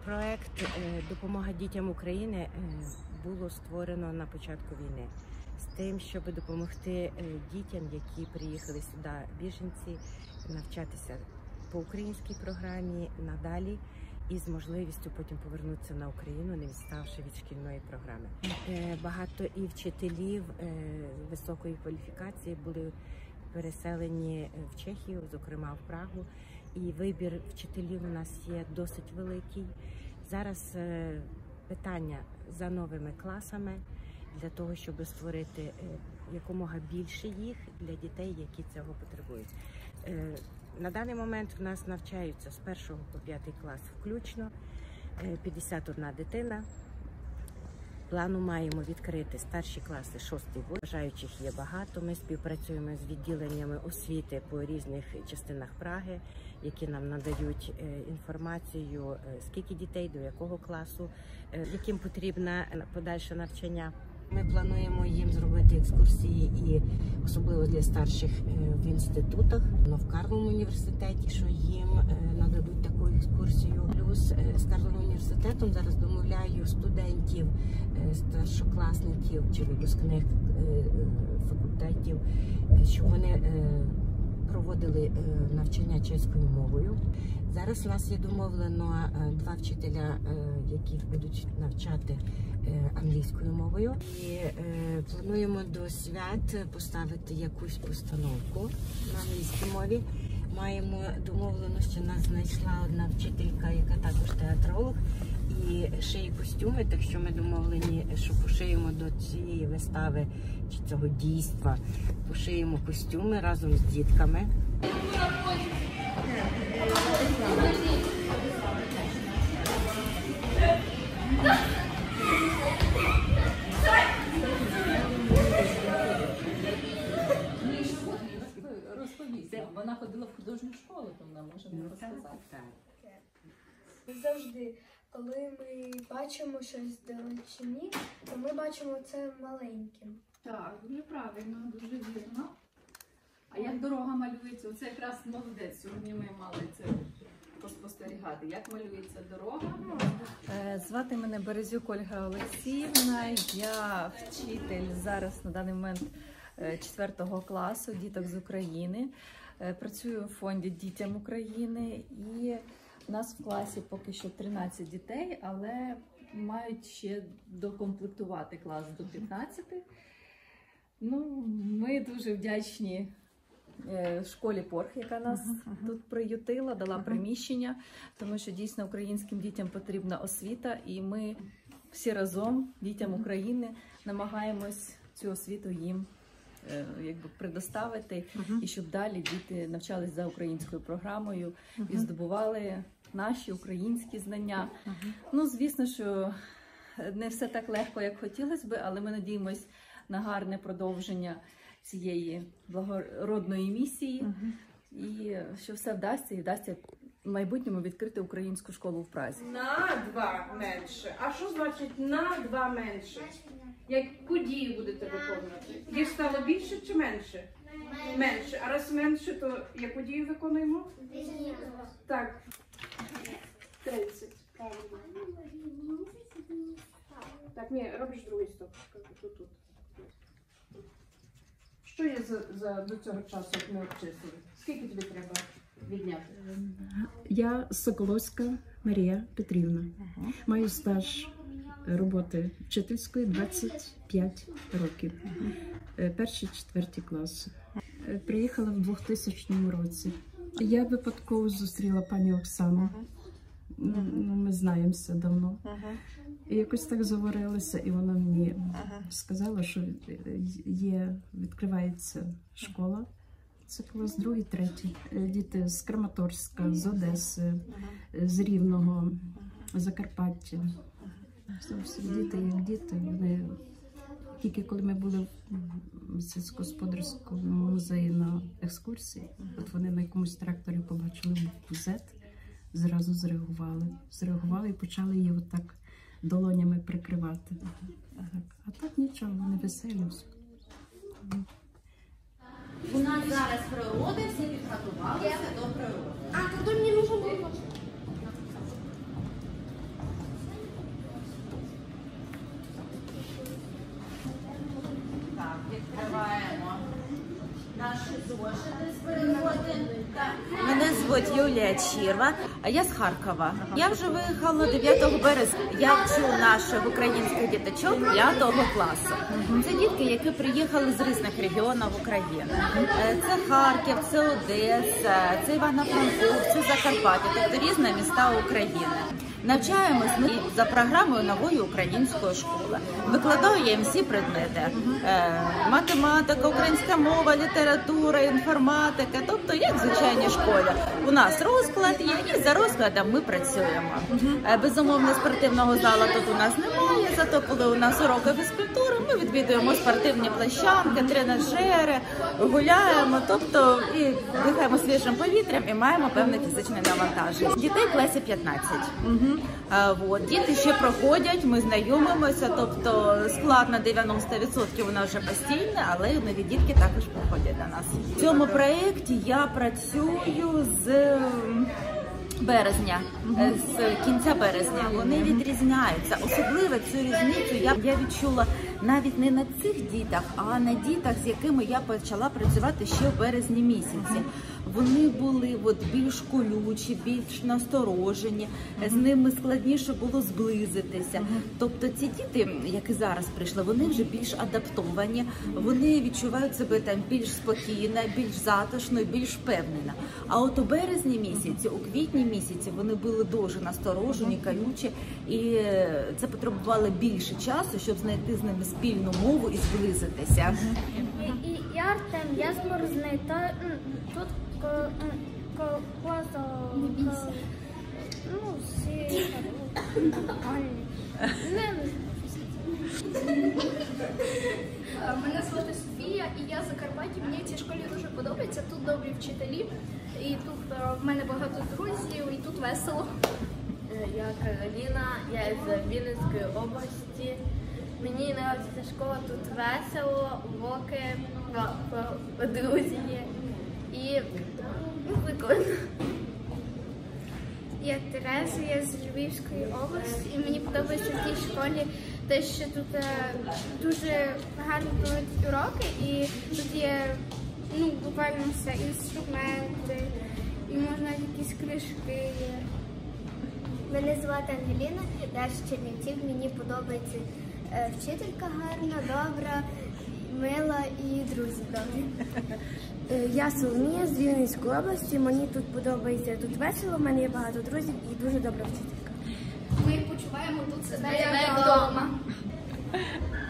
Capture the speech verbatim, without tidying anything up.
проект «Допомога дітям України» було створено на початку війни з тим, щоб допомогти дітям, які приїхали сюди, біженці, навчатися по українській програмі надалі і з можливістю потім повернутися на Україну, не відставши від шкільної програми. Багато і вчителів високої кваліфікації були переселені в Чехію, зокрема в Прагу. І вибір вчителів у нас є досить великий. Зараз питання за новими класами для того, щоб створити якомога більше їх для дітей, які цього потребують. На даний момент в нас навчаються з першого по п'ятий клас включно, п'ятдесят одна дитина. Плану маємо відкрити старші класи, шостий, бажаючих є багато. Ми співпрацюємо з відділеннями освіти по різних частинах Праги, які нам надають інформацію, скільки дітей, до якого класу, яким потрібне подальше навчання. Ми плануємо їм зробити екскурсії, і особливо для старших в інститутах, в Карловому університеті, що їм нададуть таку екскурсію. Плюс з Карловим університетом зараз домовляю студентів, старшокласників чи випускних факультетів, щоб вони проводили навчання чеською мовою. Зараз у нас є домовлено два вчителя, які будуть навчати англійською мовою. І е, плануємо до свят поставити якусь постановку на англійській мові. Маємо домовлено, що нас знайшла одна вчителька, яка також театролог, і шиє костюми, так що ми домовлені, що пошиємо до цієї вистави чи цього дійства, пошиємо костюми разом з дітками. Вона ходила в художню школу, то вона може не розказати. Завжди, коли ми бачимо щось вдалечині, то ми бачимо це маленьким. Так, дуже правильно, дуже вірно. А як дорога малюється? Оце якраз молодець. Сьогодні ми мали це поспостерігати. Як малюється дорога? Звати мене Березюк Ольга Олексіївна. Я вчитель зараз на даний момент четвертого класу діток з України. Працюю в фонді «Дітям України», і у нас в класі поки що тринадцять дітей, але мають ще докомплектувати клас до п'ятнадцяти. Ну, ми дуже вдячні школі Порх, яка нас uh -huh. тут приютила, дала uh -huh. приміщення, тому що дійсно українським дітям потрібна освіта, і ми всі разом, дітям України, намагаємось цю освіту їм якби предоставити, uh -huh. і щоб далі діти навчались за українською програмою uh -huh. і здобували наші українські знання. Uh -huh. Ну, звісно, що не все так легко, як хотілося б, але ми надіємось на гарне продовження цієї благородної місії, uh -huh. і що все вдасться, і вдасться в майбутньому відкрити українську школу в Празі. На два менше. А що значить на два менше? Яку дію будете виконувати? Їх стало більше чи менше? Менше. А раз менше, то яку дію виконуємо? Так. тридцять. Правильно. Так, ні, робиш другий стоп. Тут, тут. Що є за, за до цього часу, як ми обчислили? Скільки тобі треба відняти? Я Соколовська Марія Петрівна. Ага. Маю стаж роботи вчительської двадцять п'ять років. Ага. Перший, четвертий клас. Приїхала в двохтисячному році. Я випадково зустріла пані Оксану. Ага. Ну, ми знаємося давно. Ага. І якось так заварилися, і вона мені ага. сказала, що є, відкривається школа. Це клас другий, третій. Діти з Краматорська, з Одеси, ага. з Рівного, ага. Закарпаття. Всі діти, як діти. Вони... Тільки коли ми були в сільськогосподарському музеї на екскурсії, ага. от вони на якомусь тракторі побачили букву «З», зразу зреагували. Зреагували і почали її отак долонями прикривати. Так. А так нічого, вони веселі. У нас зараз природа, всі підготувалися до природи. А, то мені нужно було. звуть Юлія Чірва, а я з Харкова. Я вже виїхала дев'ятого березня. Я вчу наших українських діточок п'ятого класу. Це дітки, які приїхали з різних регіонів України. Це Харків, це Одеса, це Івано-Франківськ, це Закарпаття, тобто різні міста України. Навчаємось ми за програмою нової української школи. Викладаю їм всі предмети. Е, математика, українська мова, література, інформатика. Тобто, як в звичайній школі. У нас розклад є, і за розкладом ми працюємо. Е, безумовно, спортивного залу тут у нас немає, зато коли у нас уроки фізкультури, ми відвідуємо спортивні площадки, тренажери, гуляємо, тобто і дихаємо свіжим повітрям і маємо певне фізичне навантаження. Дітей в класі п'ятнадцять. А, от. Діти ще проходять, ми знайомимося, тобто склад на дев'яносто відсотків у нас вже постійний, але нові дітки також приходять до нас. В цьому проєкті я працюю з березня, з кінця березня. Вони відрізняються. Особливо цю різницю я, я відчула навіть не на цих дітях, а на дітях, з якими я почала працювати ще в березні місяці. Вони були от більш колючі, більш насторожені, з ними складніше було зблизитися. Тобто ці діти, які зараз прийшли, вони вже більш адаптовані, вони відчувають себе там більш спокійно, більш затишно, більш впевнено. А от у березні місяці, у квітні місяці вони були дуже насторожені, колючі, і це потребувало більше часу, щоб знайти з ними спільну мову і зблизитися. І, і я Артем, я з Морозни, та тут класу, ну, всі нормальні. Мене звати Софія, і я з Закарпаття. Мені в цій школі дуже подобається, тут добрі вчителі, і тут в мене багато друзів, і тут весело. Я Кароліна, я з Вінницької області. Мені подобається школа, тут весело, уроки, друзі і ну, прикольно. Я Тереза, я з Львівської області, і мені подобається в тій школі те, що тут е, дуже гарно проводять уроки, і тут є ну, буквально все, інструменти, і можна якісь книжки є. Мене звати Ангеліна, я з Чернівців, мені подобається е, вчителька гарна, добра, мила і друзі добрі. Я Соломія з Вінницької області, мені тут подобається, тут весело, в мене є багато друзів і дуже добра вчителька. Ми почуваємо тут себе як вдома.